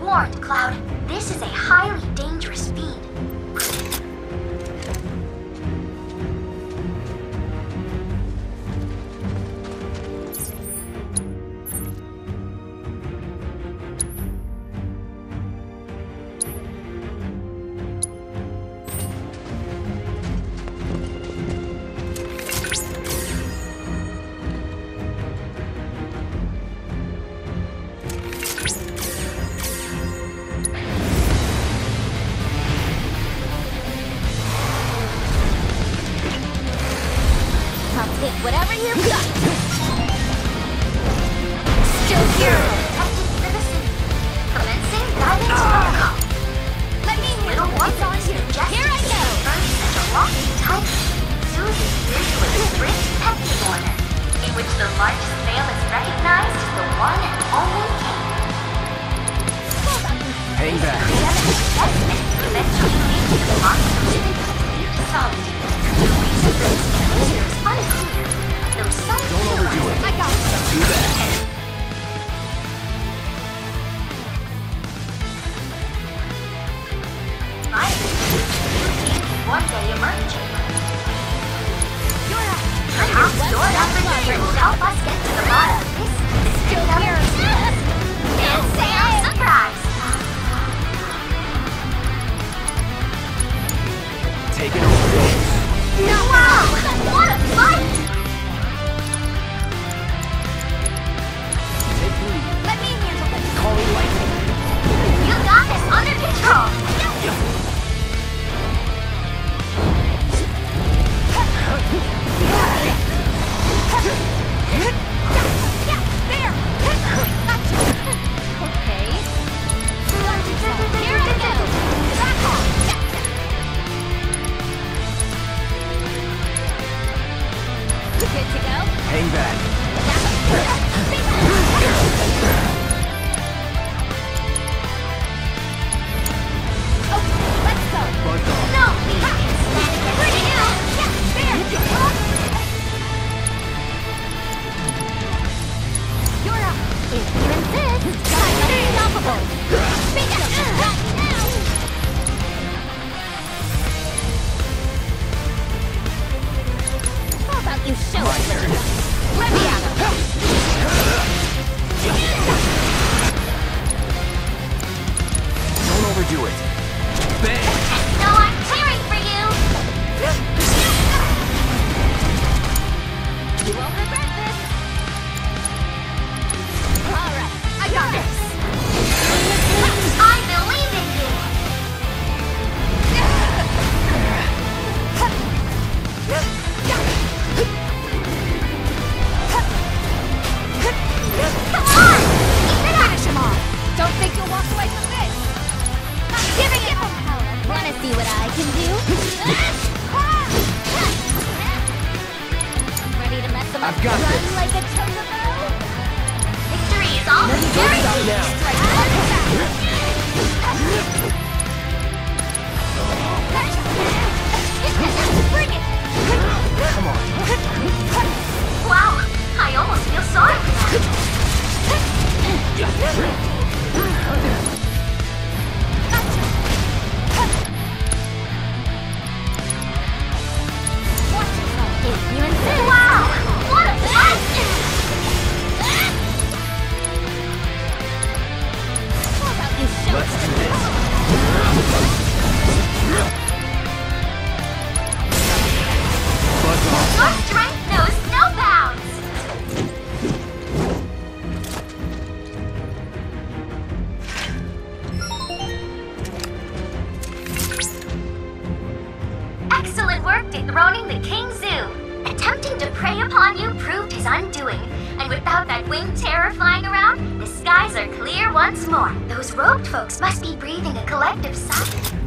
warned, Cloud. This is a highly dangerous speed. Whatever you've got. Still here. Protecting for the city. Commencing guidance protocol. Let me hear Little what's on you. Here I go. Burning such a lofty title. Suzy is with a strict pecking order, in which the largest male is recognized as the one and only king. Hang back. Assessment eventually leads to the monster solitude. The reason for this behavior is unclear. Though some Don't overdo it. I got it. Do that. One day emerging. You're up. Perhaps your opportunity will help us get to the bottom of this Still here. insane surprise. Take it over. No, wow! What a fight! Take the lead. Let me handle this. Calling lightning. You got this under control. Yeah, there. Gotcha. Okay. Here I go. Back off. Good to go. Hang back. Okay, let's go. Buzz off. No, we can stand against you. You're up. If you insist, I'm unstoppable. Speak up right now. How about you show us what you got? Let me at him. Don't overdo it. Bang. No, I'm cheering for you. You won't regret this. All right, I got this. I believe in you. Come on, Finish him off. Don't think you'll walk away from this. I'm giving it all power. Wanna see what I can do? Ready to mess him up? I've got Run this. like a chocobo? victory is all Don't stop now. Bring it! Come on. Wow, I almost feel sorry for them. Watch yourself. If you insist. Wow, what a fight! How about you show Let's us? do this. Buzz off. Your strength knows no bounds! Excellent work dethroning the King Zoo! Attempting to prey upon you proved his undoing, and without that winged terror flying around, the skies are clear once more. Those robed folks must be breathing a collective sigh.